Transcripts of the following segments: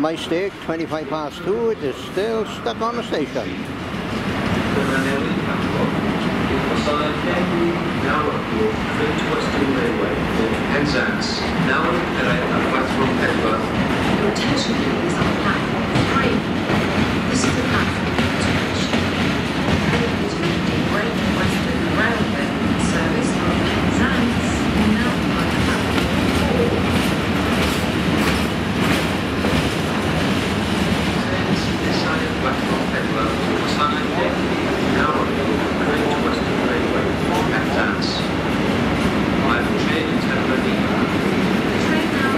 my mistake, 25 past 2, it is still stuck on the station. Penzance, now platform Edinburgh. Your attention please on platform 3. This is the platform information. Great Western Railway service from Penzance, now on platform 4. Platform Edinburgh, now on Great Western Railway, Penzance. I have a train in Tenerife. Train now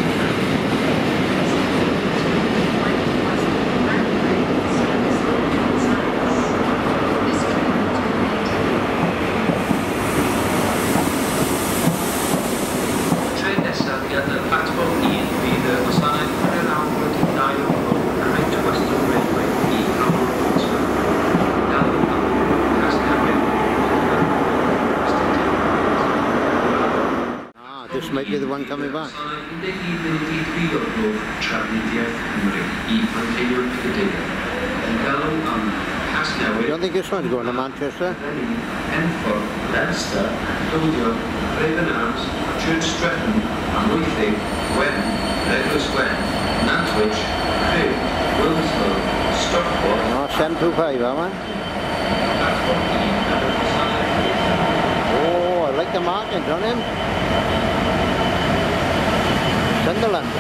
This might be the one coming back. You don't think this one's going to Manchester? Enford, Leicester, Kildio, Ravenarms, Church Stretton, Amwythig, Wen, Redless Wen, Nantwich, Crewe, Wilmslow, Stockport. Oh, 725, that one. Oh, I like the markings on him. Sunderland.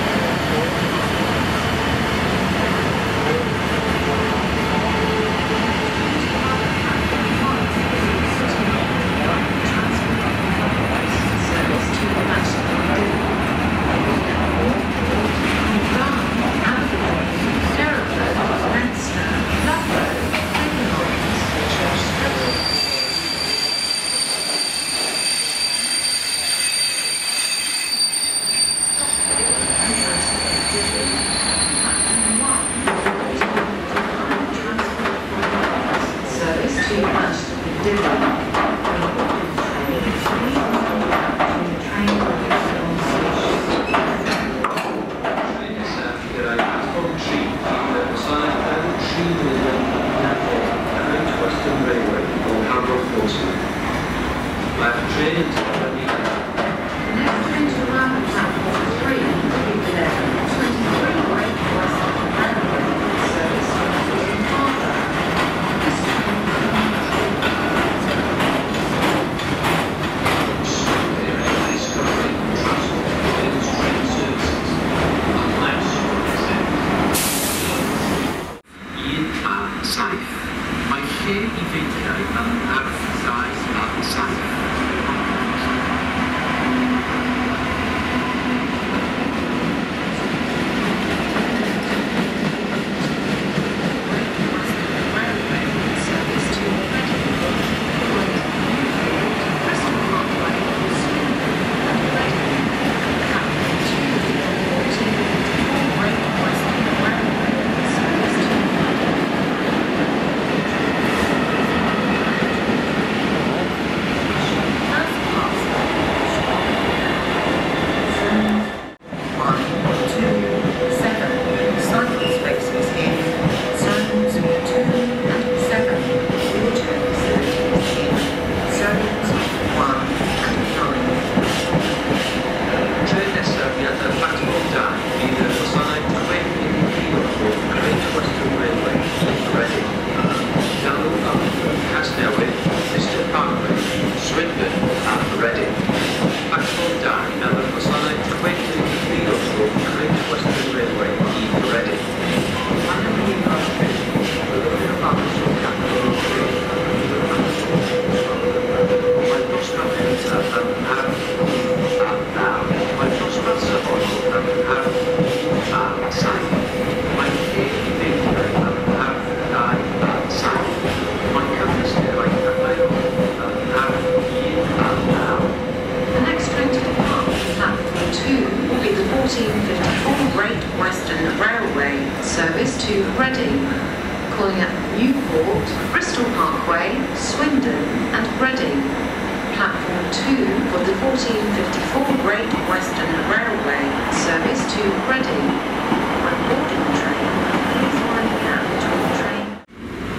service to Reading, calling at Newport, Bristol Parkway, Swindon and Reading. Platform 2 for the 1454 Great Western Railway service to Reading.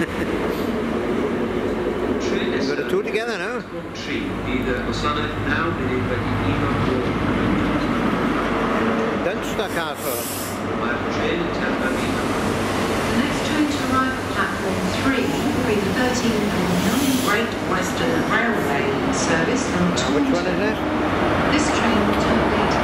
We've got the two together now. Dunster Castle. The next train to arrive at platform 3 will be the 13:09 Great Western Railway service from Taunton. Which one is that? This train will terminate.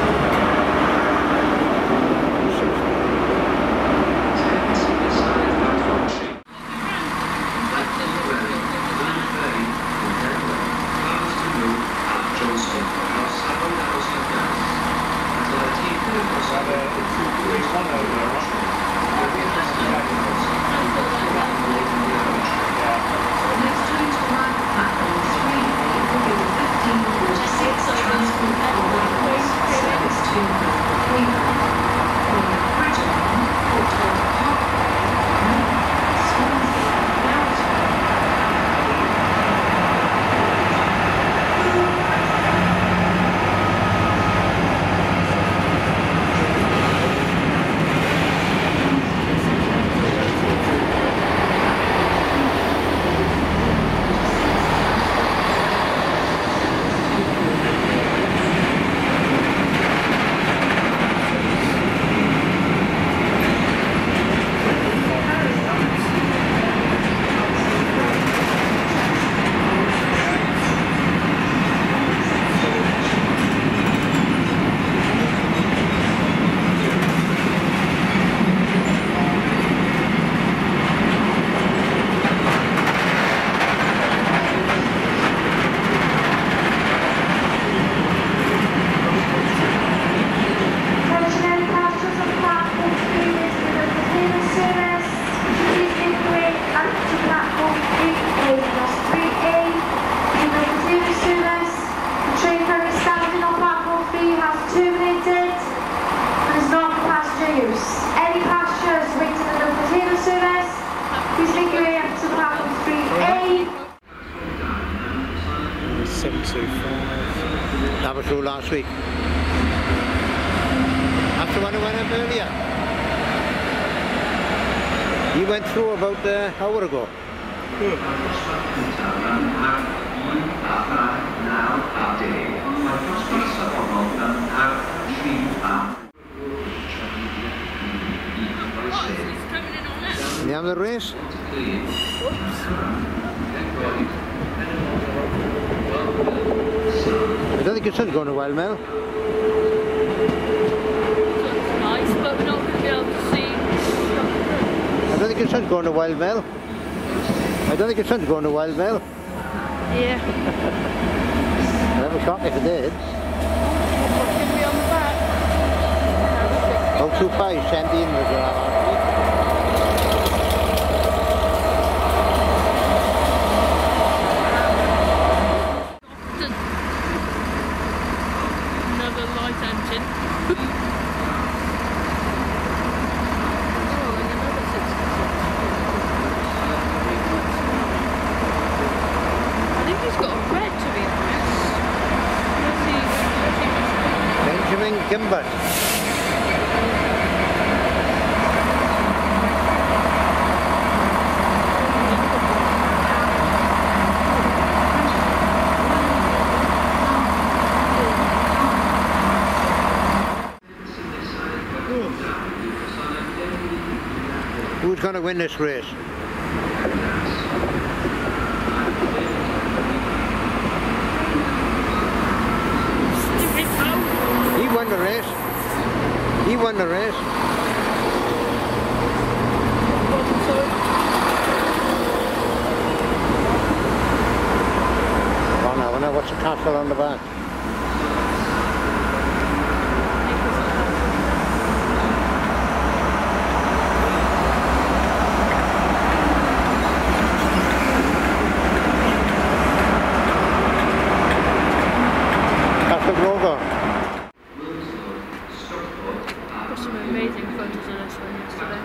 That was through last week. That's the one who went up earlier. He went through about an hour ago. You have the race? I don't think your son's going to Wild Mill. It's nice, but we're not going to be able to see. I don't think your son's going to Wild Mill. I don't think your son's going to Wild Mill. Yeah. That was shocking if it did. What's going to be on the back? 025 sent in was last week. Another light engine. Oh, and another 66. I think he's got a red, to be honest. Benjamin Gimbert. Who's going to win this race? He won the race. He won the race. Oh no, I wonder what's the castle on the back. Some amazing photos of this one yesterday.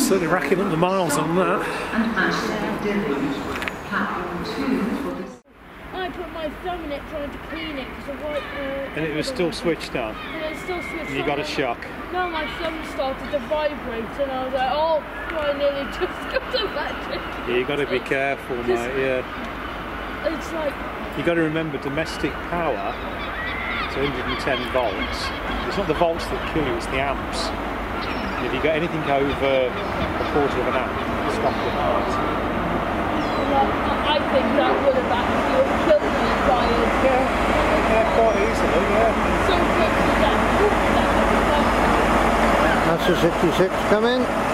certainly racking up the miles on that. And platform 2 for this. I put my thumb in it trying to clean it because the white. And it was still switched on. And it's still switched And you on. got a shock. No, my thumb started to vibrate, and I was like, oh, I nearly just got electric. Yeah, you got to be careful, mate. Yeah. It's like. You got to remember, domestic power. It's 110 volts. It's not the volts that kill you; it's the amps. And if you got anything over a quarter of an amp, stop the heart. I think that would have actually killed me if I had. Yeah, quite easily. Yeah. So good for that. That's the 66 come in.